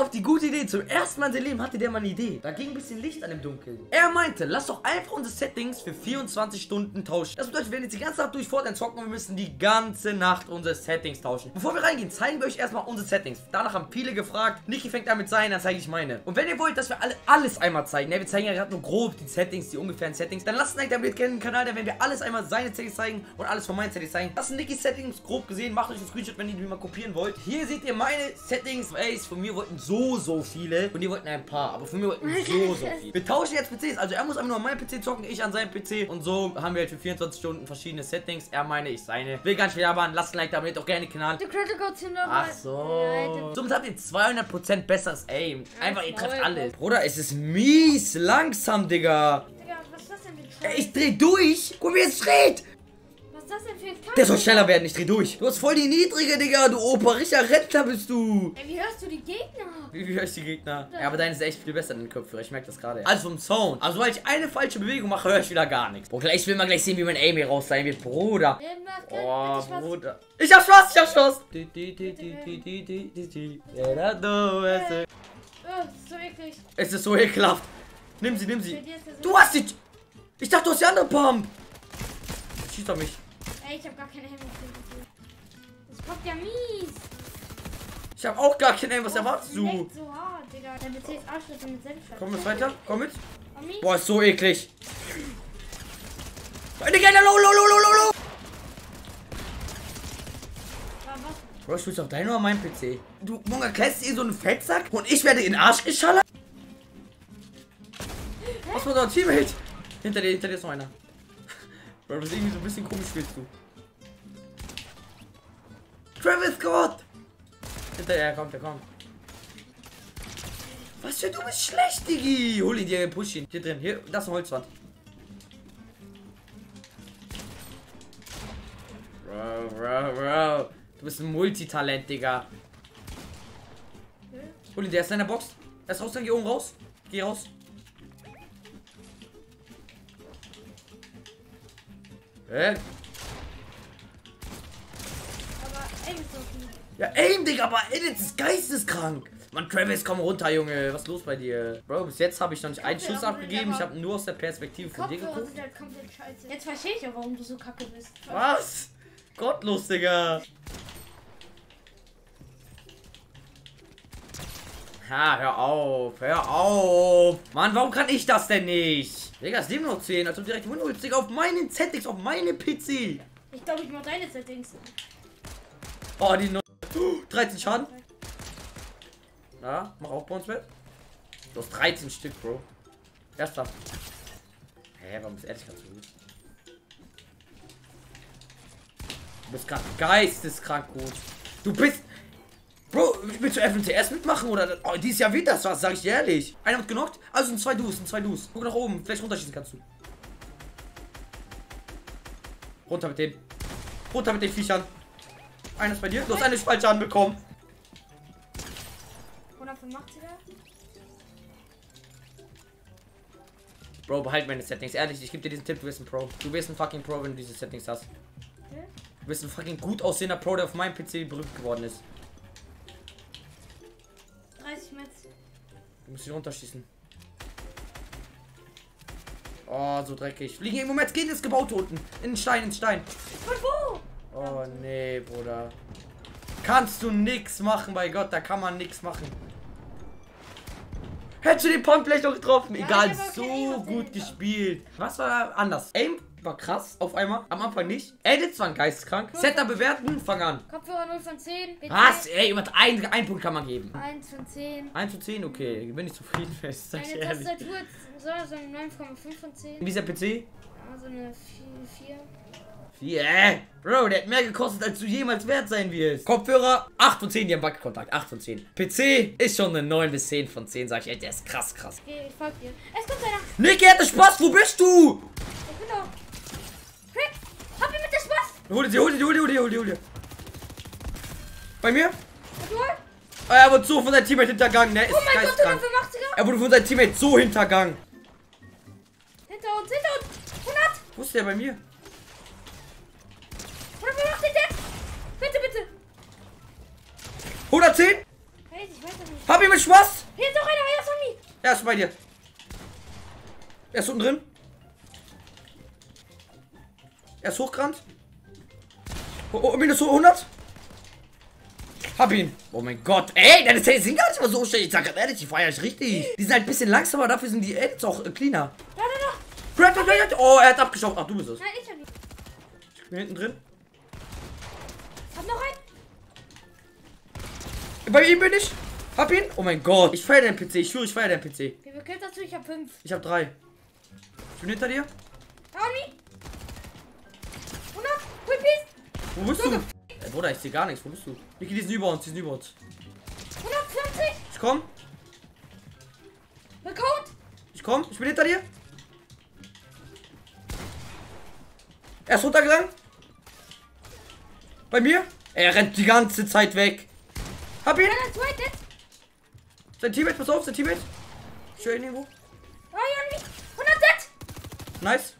auf die gute Idee. Zum ersten Mal in seinem Leben hatte der mal eine Idee. Da ging ein bisschen Licht an dem Dunkeln. Er meinte, lass doch einfach unsere Settings für 24 Stunden tauschen. Das bedeutet, wir werden jetzt die ganze Nacht durch Fortnite zocken und wir müssen die ganze Nacht unsere Settings tauschen. Bevor wir reingehen, zeigen wir euch erstmal unsere Settings. Danach haben viele gefragt. Niki fängt an mit seinen, dann zeige ich meine. Und wenn ihr wollt, dass wir alles einmal zeigen, ne, wir zeigen ja gerade nur grob die Settings, die ungefähren Settings, dann lasst ein Like da, damit kennen den Kanal, dann werden wir alles einmal seine Settings zeigen und alles von meinen Settings zeigen. Das sind Nikis Settings, grob gesehen. Macht euch einen Screenshot, wenn ihr die mal kopieren wollt. Hier seht ihr meine Settings. Ey, von mir wollten so viele. Von dir wollten ein paar, aber von mir wollten so viele. Wir tauschen jetzt PCs. Also er muss einfach nur an meinem PC zocken, ich an seinem PC. Und so haben wir halt für 24 Stunden verschiedene Settings. Er meine, ich seine. Will gar nicht wieder waren. Lasst ein Like da, abonniert auch gerne den Kanal. Ach so. Somit habt ihr 200% besseres Aim. Einfach, ihr trefft alles. Bruder, es ist mies langsam, Digga. Digga, was ist das denn für ein Ey, ich dreh durch. Guck mal, wie es dreht. Was ist das denn für ein Kampf? Der soll schneller werden, ich dreh durch. Du hast voll die niedrige, Digga, du Opa. Richtiger Rentner bist du. Ey, wie hörst du die Gegner? Wie höre ich die Gegner? Ja, aber deine ist echt viel besser in den Kopfhörer. Ich merke das gerade. Also vom Sound. Also, weil ich eine falsche Bewegung mache, höre ich wieder gar nichts. Boah, ich will mal gleich sehen, wie mein Aim hier raus sein wird, Bruder. Oh, Bruder. Ich hab Schloss, ich hab Schloss. So eklig. Es ist so ekelhaft. Nimm sie, nimm sie. Du hast die... Ich dachte, du hast die andere Pump. Schießt auf mich. Ey, ich hab gar keine Hemmung. Das poppt ja mies. Ich hab auch gar keinen Aim. Was erwartest du? Echt so hart, Digga. Der PC ist Arschloch mit Senfschlag. Komm mit weiter, komm mit. Mami? Boah, ist so eklig. Digga, low. Bro, spielst du auf deinen oder meinen PC? Du, Munga, kennst du so einen Fettsack? Und ich werde in den Arsch geschallert? Was war da, Teammate? Hinter dir ist noch einer. Bro, das ist irgendwie so ein bisschen komisch, spielst du. Travis Scott! Hinter dir, der kommt. Was für du bist schlecht, Digi! Hol ihn dir, push ihn. Hier drin, hier, das ist eine Holzwand. Bro. Du bist ein Multitalent, Digga. Hol ihn, der ist in der Box. Er ist raus, dann geh oben raus. Geh raus. Aber Aim ist so viel. Ja, Aim, Digga, aber Edit ist geisteskrank. Mann, Travis, komm runter, Junge. Was ist los bei dir? Bro, bis jetzt habe ich noch nicht einen Schuss abgegeben. Ich habe nur aus der Perspektive von dir Kopfhörer geguckt. sind halt komplett scheiße. Jetzt verstehe ich auch, warum du so kacke bist. Was? Gottlos, Digga. Ha, hör auf. Mann, warum kann ich das denn nicht? Digga, es leben noch 10. Also direkt Windows, Digga, auf meinen Settings, auf meine PC. Ich glaube, ich mach deine Settings. Oh, die 13 Schaden. Ja, mach auch Bounce-Bett. Du hast 13 Stück, Bro. Erster. Hä, warum ist ehrlich ganz so gut? Du bist gerade geisteskrank gut. Du bist... Bro, willst du FNCS mitmachen oder... Oh, dieses Jahr wird das was, sag ich dir ehrlich. Einer wird genockt, also sind zwei Dus. Guck nach oben, vielleicht runterschießen kannst du. Runter mit den Viechern. Einer ist bei dir, du hast einen Spaltschaden bekommen. 185er? Bro, behalt meine Settings. Ehrlich, ich gebe dir diesen Tipp, du bist ein Pro. Du bist ein fucking Pro, wenn du diese Settings hast. Okay. Du bist ein fucking gut aussehender Pro, der auf meinem PC berühmt geworden ist. 30 Metz. Du musst ihn runterschießen. Oh, so dreckig. Fliegen im Moment, geht ins Gebaute unten. In den Stein, Von wo? Oh, nee, Bruder. Kannst du nix machen, bei Gott, da kann man nix machen. Hättest du den Pump vielleicht noch getroffen? Ja, Egal, ich hab auch so kein Aim auf gut den gespielt. Was war anders? Aim war krass, auf einmal. Am Anfang nicht. Edits waren geisteskrank. Setup bewerten, fang an. Kopfhörer 0 von 10. PC Was? Ey, ein Punkt kann man geben. 1 von 10. 1 zu 10, okay. Bin ich zufrieden fest, sag ich Eine ehrlich. Tastatur so eine 9,5 von 10. Dieser PC? Also eine 4. Bro, der hat mehr gekostet, als du jemals wert sein wirst. Kopfhörer, 8 von 10, die haben Wackelkontakt. 8 von 10. PC ist schon eine 9 bis 10 von 10, sag ich. Ey, der ist krass. Okay, ich folge dir. Es kommt einer. Nick, er hatte Spaß, wo bist du? Ich bin doch. Crack, hab ihn mit der Spaß. Hol dir. Bei mir? Du? Er wurde so von seinem Teammate hintergangen, ne? Oh mein Gott, 185er. Er wurde von seinem Teammate so hintergangen. Hinter uns. 100. Wo ist der bei mir? 185 der. Bitte. 110? Hey, ich weiß das nicht. Hab ihn mit Spaß! Hier ist noch einer, er ist von mir. Er ist bei dir. Er ist unten drin. Er ist hochgerannt. Oh, minus 100. Hab ihn. Oh mein Gott. Ey, deine Zähne sind gar nicht mal so schlecht. Ich sag ganz ehrlich, die feier ich richtig. Die sind halt ein bisschen langsamer, dafür sind die Edits auch cleaner. Da. Oh, er hat abgeschossen. Ach, du bist es. Nein, ich hab ihn. Ich bin hinten drin. Hab noch einen. Bei ihm bin ich. Hab ihn. Oh mein Gott. Ich feier deinen PC. Ich schwöre, ich feier deinen PC. Wie viel Kills hast du? Ich hab 5. Ich hab 3. Ich bin hinter dir. Down me. 100. Quick Piece. Wo bist du? Ey, Bruder, ich sehe gar nichts. Wo bist du? Niki, die sind über uns. 120. Ich komm. Recode. Ich komm. Ich bin hinter dir. Er ist runtergegangen. Bei mir. Er rennt die ganze Zeit weg. Hab ihn. Sein Teammate, pass auf, sein Teammate. Ich höre ihn irgendwo. 100 Dead. Nice.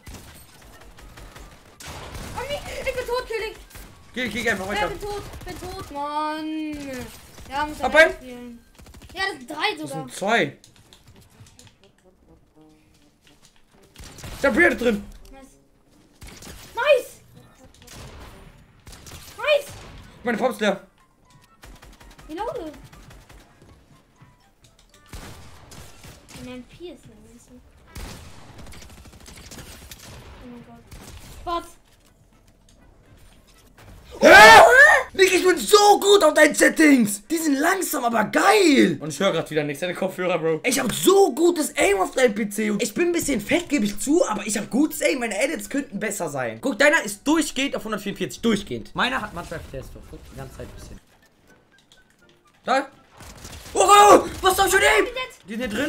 Ich bin tot, Killing. Geh einfach weiter. Bin tot, Mann. Ja, muss Hab er einen. spielen. Ja, das sind 3 Das sogar. sind 2. Der Beard drin. Nice. Meine Pumps leer. Wie lautet? Ein MP ist der nächste. Oh mein Gott. Bots. Niki, ich bin so gut auf deinen Settings. Die sind langsam, aber geil. Und ich höre gerade wieder nichts. Deine Kopfhörer, Bro. Ich habe so gutes Aim auf deinem PC. Ich bin ein bisschen fett, gebe ich zu, aber ich habe gutes Aim. Meine Edits könnten besser sein. Guck, deiner ist durchgehend auf 144. Durchgehend. Meiner hat manchmal FPS. Guck, die ganze Zeit ein bisschen. Da. Oh, was soll ich schon nehmen? Die sind hier drin.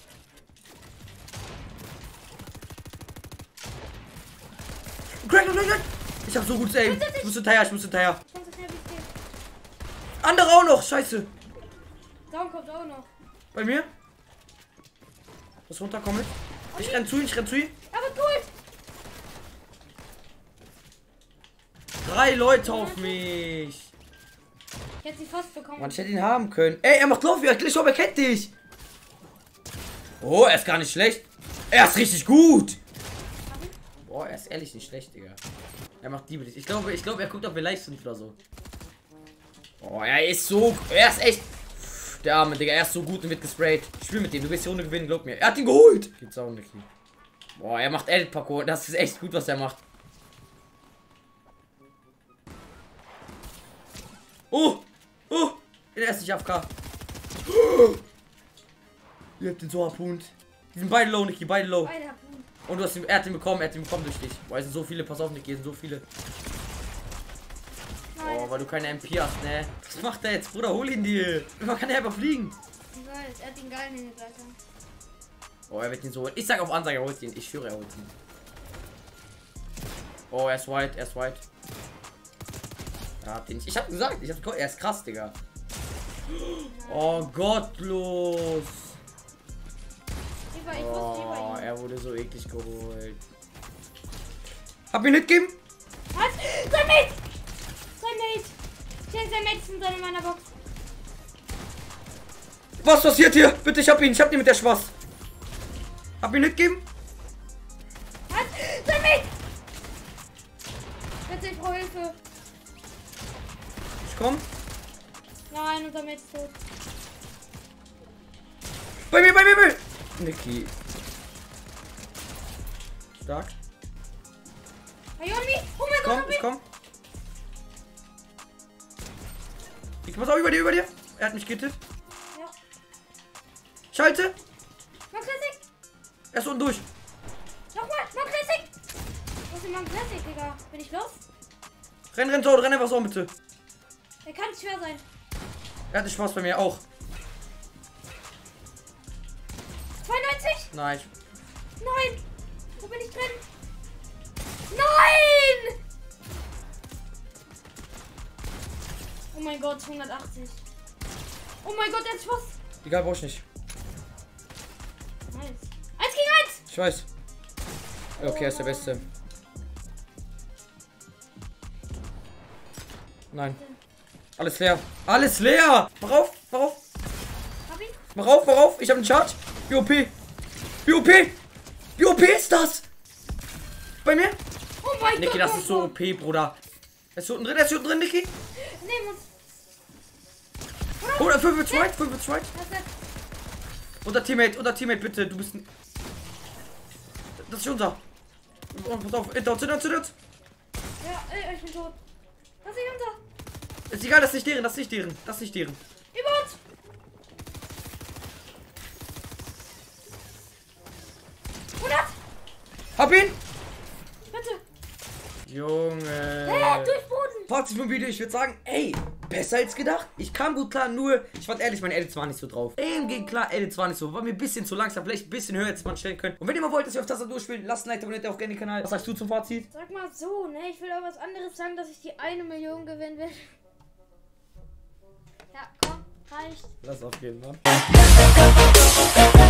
Crack. Ich hab so gutes Aim. Ich muss hinterher. Andere auch noch. Scheiße. Down kommt auch noch. Bei mir. Was runterkommt. Ich renn zu ihm. Aber gut. 3 Leute auf mich. Ich hätte sie fast bekommen. Mann, ich hätte ihn haben können. Ey, er macht Lauf. Ich glaube, er kennt dich. Oh, er ist gar nicht schlecht. Er ist richtig gut. Boah, er ist ehrlich nicht schlecht, Digga. Er macht die. Ich glaube, er guckt, ob wir live sind oder so. Oh, er ist echt. Der arme Digga, er ist so gut und wird gesprayt. Ich spiel mit dem, du wirst die Runde gewinnen, glaub mir. Er hat ihn geholt. Gibt's auch nicht. Boah, er macht Edit-Parcours. Das ist echt gut, was er macht. Oh! Der ist nicht AFK. Ihr habt den so harpunt. Die sind beide low, Niki, beide low. Beide Harpunen. Und du hast ihn, er hat ihn bekommen durch dich. Boah, es sind so viele, pass auf, Niki, es sind so viele. Nein. Oh, weil du keine MP hast, ne? Was macht er jetzt, Bruder? Hol ihn dir. Man kann ja einfach fliegen. Ich weiß, er hat den geilen Hingegleiter. Oh, er wird ihn so holen. Ich sag auf Ansage, er holt ihn. Ich schwöre, er holt ihn. Oh, er ist white. Er hat den nicht. Ich hab gesagt, er ist krass, Digga. Oh, gottlos. Oh, er wurde so eklig geholt. Hab ihn mitgegeben? Was? Sein Mate! Sein Mate ist in meiner Box. Was passiert hier? Bitte, ich hab ihn mit der Spaß. Hab ihn mitgegeben? Was? Sein Mate! Bitte, ich brauche Hilfe. Ich komm. Nein, unser Mate ist tot. Bei mir! Niki. Stark. Are you on me? Oh mein Gott, Ich komm. Ich pass auf, über dir. Er hat mich gehittet. Ja. Schalte. Mach Classic. Er ist unten durch. Nochmal, mach Classic. Was ist denn Classic, Digga? Bin ich los? Renn einfach so, bitte. Der kann schwer sein. Er hatte Spaß bei mir auch. 92? Nein. Nein! Wo bin ich drin? Nein! Oh mein Gott, 180. Oh mein Gott, jetzt was? Egal, brauch ich nicht. Nice. 1 gegen 1! Ich weiß. Okay, er ist der Beste. Nein. Alles leer. Mach auf. Mach auf. Ich hab einen Charge. Wie OP. Wie OP ist das? Bei mir? Oh mein Niki, Gott. das ist so OP, Bruder. Er ist unten drin, Niki. Nehmen uns. Oder 5 vs. Right. Das ist Unter Teammate, bitte. Du bist ein... Das ist unser. Oh, pass auf. Hinter uns. Ja, ich bin tot. Das ist unser. Ist egal, das ist nicht deren. Über uns. Hab ihn! Bitte. Junge. Durchboden. Fazit vom Video, ich würde sagen, ey, besser als gedacht. Ich kam gut klar, nur, ich fand ehrlich, meine Edits waren nicht so drauf. Aim ging klar, Edits waren nicht so. War mir ein bisschen zu langsam, vielleicht ein bisschen höher, als man stellen können. Und wenn ihr mal wollt, dass wir auf Tastatur spielen, lasst ein Like, abonniert auch gerne den Kanal. Was sagst du zum Fazit? Sag mal so, ne? Ich will aber was anderes sagen, dass ich die 1 Million gewinnen will. Ja, komm, reicht. Lass aufgeben, ne?